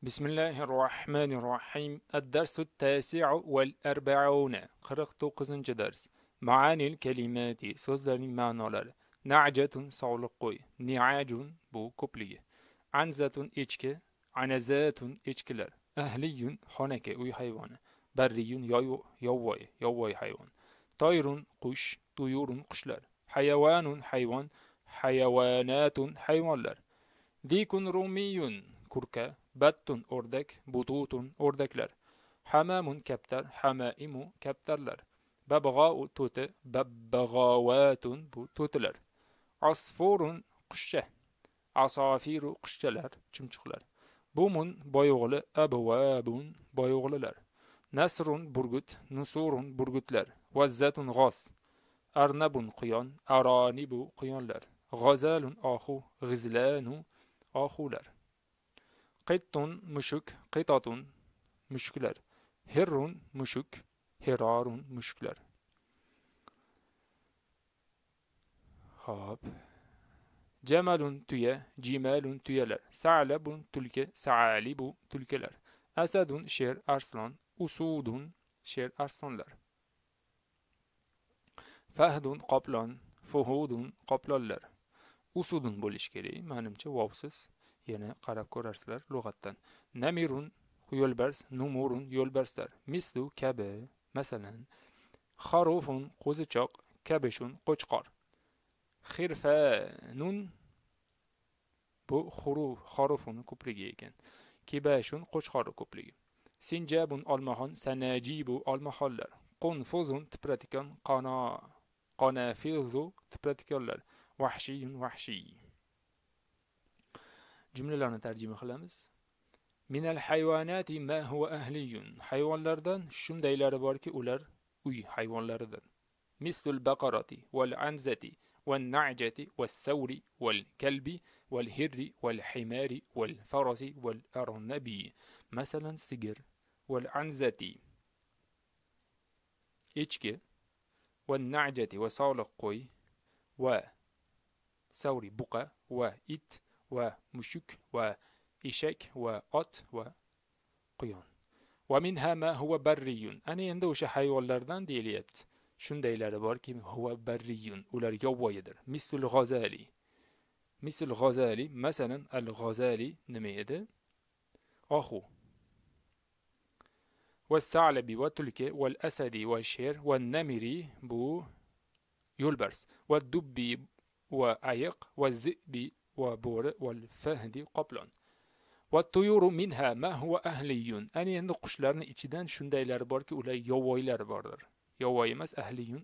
Bismillahirrahmanirrahim. الدرس التاسع والأربعون 49. ders. Ma'anil kelimati sözlerin ma'noları. Na'catun sağlık qo'y. Ni'acun bu ko'pligi. Anzatun echki. Anazatun echkilar. Ahliyun xonaki uy hayvoni. Barriyun yovvoyi hayvon. Toyrun qush. Tuyurun qushlar. Hayavanun hayvon. Hayavanatun hayvonlar. Dikun rumiyun kurka. Battun o'rdak. Bututun o'rdaklar. Hamamun kaptar. Hamaimu kaptarlar. Babg'au to'ti. Babbag'avatun bu to'tilar. Asfurun qushcha. Asofiru qushchalar, chumchuqlar. Bumun boyo'g'li. Abwabun boyo'g'lilar. Nasrun burgut. Nusurun burgutlar. Vazzatun g'oz. Arnabun quyon. Aronibu quyonlar. G'azalun oxu. G'izlanu oxular. Qittun mushuk. Qitatun mushuklar. Hirrun mushuk. Hirarun mushuklar. Hop. Jamalun tuya. Jimalun tuyalar. Sa'labun tulki. Sa'alibu tulkilar. Asadun sher arslan. Usudun sher arslonlar. Fahdun qoplon. Fuhudun qoplonlar. Usudun bo'lish kerak. Menimcha vovsiz. Yana qarab ko'rarsizlar lug'atdan. Namirun yo'lbars. Numurun yo'lbarslar. Mislu kabi. Masalan. Xarufun qo'zichoq. Kabishun qo'chqor. Xirfanun bu xarufun ko'pligi ekan. Kibashun qo'chqori ko'pligi. Sinjabun olmaxon. Sanajibu olmaxonlar. Qunfuzun tipratikan. Qanafizu tipratikanlar. Vahshiyun vahshiy. Jumlalarni tarjima qilamiz. Minal hayvanati ma huwa ahliyun. Hayvonlardan shundaylari borki, ular uy hayvonlaridir. Mislul baqarati wal anzati wan na'jati was sawri wal kalbi wal hirri wal himari wal farasi wal arnabi. Masalan sigir wal anzati echki wan na'jati wa sawliq qo'y wa sawri buqa wa it va mushuk va eshak va ot va quyon. Va minha ma huwa barriyun. Ana endi o'sha hayvonlardan deyilyapti. Shundaylari borki, huwa barriyun, ular yovvoyidir. Misul g'azali. Misul g'azali, masalan, al-g'azali nima edi? Oxu. Va sa'labi va tulki va asadi va sher va namiri bu yo'lbars. Va dubbi va ayiq va zibi وبور والفهد قبلان والطيور منها ما هو أهلي. أنا endi qushlarni ichidan shundaylari borki, ular yovvoyilar bordir. Yovvoyi emas, ahliyun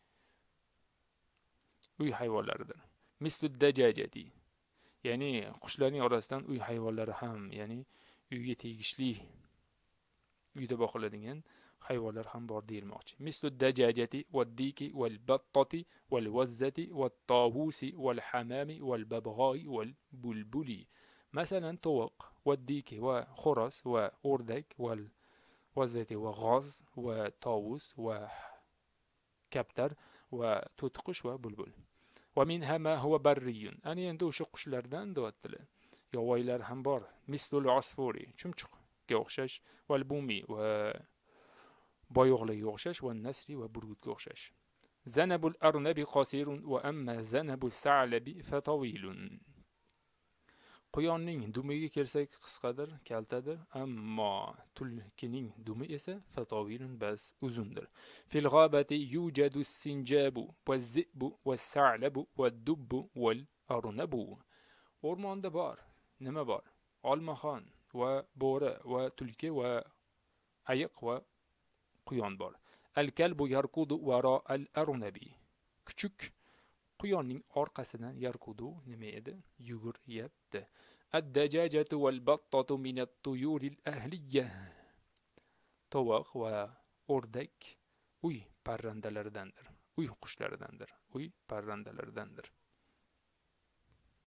uy hayvonlaridir. Mislu dajajati. Ya'ni qushlarning orasidan uy hayvonlari ham, ya'ni uyga tegishli uyda boqiladigan hayvonlar ham bor deyilmoqchi. Mislu dajajati waddiki wal battati wal wazzati wat tavusi wal hamami wal babg'ai wal bulbuli. Masalan tovuq, waddiki va xo'roz va o'rdak wal wazzati va g'oz va tovus va kaptar va to'tiqush va bulbul. Va minha ma huwa barriyun. Ana endi o'sha qushlardan deyaptilar. Yovvoyilar ham bor. Mislul asfuri, chumchuqga o'xshash, wal bumi va boyo'g'liga o'xshash va nasri va burgutga o'xshash. Zanabul arnabi qasirun va amma zanabu sa'labi fatawilun. Quyonning dumiga kelsak qisqadir, kaltadir, ammo tulkining dumi esa fatawilun bas uzundir. Fil g'abati yujadu sinjabu waz-zi'bu was-sa'labu wad-dubbu wal-arnabu. O'rmonda bor, nima bor? Olmaxon va bo'ri va tulki va ayiq va quyon bor. Al-kalbu yarkudu wara al-arnabi. Kuchuk quyonning orqasidan yarkudu nima edi? Yuguryapti. Ad-dajajatu wal-battatu min at-tuyuri al-ahliyya. Tovuq va o'rdak uy parrandalaridandir. Uy qushlaridandir. Uy parrandalaridandir.